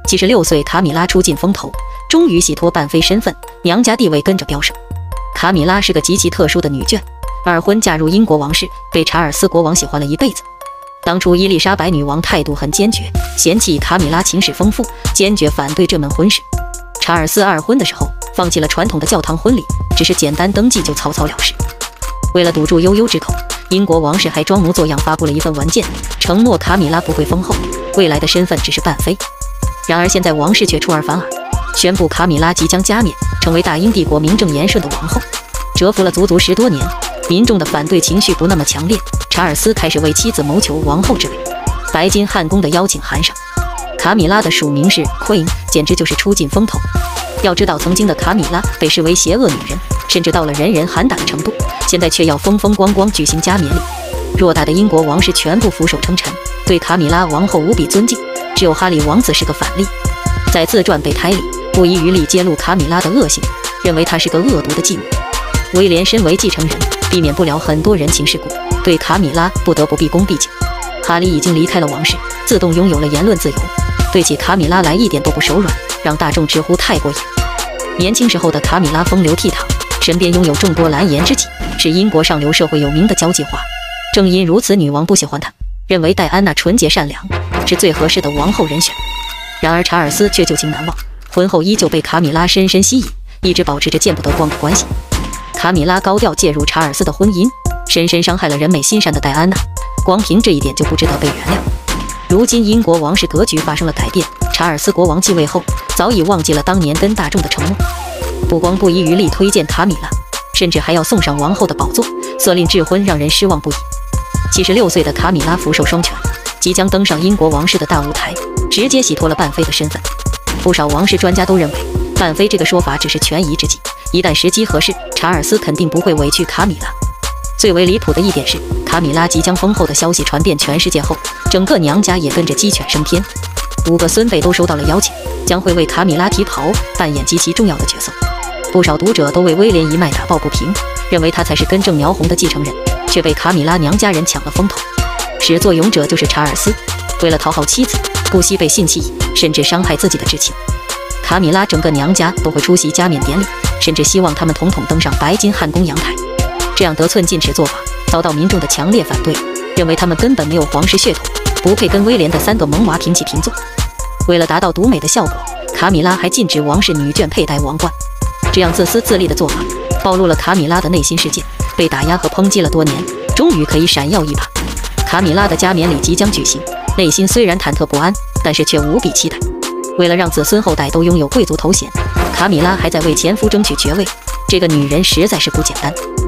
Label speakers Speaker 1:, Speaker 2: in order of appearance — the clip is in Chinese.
Speaker 1: 76岁卡米拉出尽风头，终于洗脱半妃身份，娘家地位跟着飙升。卡米拉是个极其特殊的女眷，二婚嫁入英国王室，被查尔斯国王喜欢了一辈子。当初伊丽莎白女王态度很坚决，嫌弃卡米拉情史丰富，坚决反对这门婚事。查尔斯二婚的时候，放弃了传统的教堂婚礼，只是简单登记就草草了事。为了堵住悠悠之口，英国王室还装模作样发布了一份文件，承诺卡米拉不会封后，未来的身份只是半妃。然而现在王室却出尔反尔，宣布卡米拉即将加冕，成为大英帝国名正言顺的王后。蛰伏了足足10多年，民众的反对情绪不那么强烈，查尔斯开始为妻子谋求王后之位。白金汉宫的邀请函上，卡米拉的署名是 Queen， 简直就是出尽风头。要知道，曾经的卡米拉被视为邪恶女人，甚至到了人人喊打的程度，现在却要风风光光举行加冕礼。偌大的英国王室全部俯首称臣，对卡米拉王后无比尊敬，只有哈里王子是个反例。在自传备胎里，不遗余力揭露卡米拉的恶行，认为她是个恶毒的继母。威廉身为继承人，避免不了很多人情世故，对卡米拉不得不毕恭毕敬。哈里已经离开了王室，自动拥有了言论自由，对起卡米拉来一点都不手软，让大众直呼太过瘾。年轻时候的卡米拉风流倜傥，身边拥有众多蓝颜知己，是英国上流社会有名的交际花。正因如此，女王不喜欢她，认为戴安娜纯洁善良，是最合适的王后人选。然而查尔斯却旧情难忘，婚后依旧被卡米拉深深吸引，一直保持着见不得光的关系。卡米拉高调介入查尔斯的婚姻，深深伤害了人美心善的戴安娜，光凭这一点就不值得被原谅。如今英国王室格局发生了改变，查尔斯国王继位后，早已忘记了当年跟大众的承诺，不光不遗余力推荐卡米拉，甚至还要送上王后的宝座，色令智婚，让人失望不已。76岁的卡米拉福寿双全，即将登上英国王室的大舞台，直接洗脱了半妃的身份。不少王室专家都认为，半妃这个说法只是权宜之计，一旦时机合适，查尔斯肯定不会委屈卡米拉。最为离谱的一点是，卡米拉即将封后的消息传遍全世界后，整个娘家也跟着鸡犬升天。5个孙辈都收到了邀请，将会为卡米拉提袍，扮演极其重要的角色。不少读者都为威廉一脉打抱不平，认为他才是根正苗红的继承人，却被卡米拉娘家人抢了风头。始作俑者就是查尔斯，为了讨好妻子，不惜背信弃义，甚至伤害自己的至亲。卡米拉整个娘家都会出席加冕典礼，甚至希望他们统统登上白金汉宫阳台。这样得寸进尺做法遭到民众的强烈反对，认为他们根本没有皇室血统，不配跟威廉的3个萌娃平起平坐。为了达到独美的效果，卡米拉还禁止王室女眷佩戴王冠。这样自私自利的做法，暴露了卡米拉的内心世界，被打压和抨击了多年，终于可以闪耀一把。卡米拉的加冕礼即将举行，内心虽然忐忑不安，但是却无比期待。为了让子孙后代都拥有贵族头衔，卡米拉还在为前夫争取爵位，这个女人实在是不简单。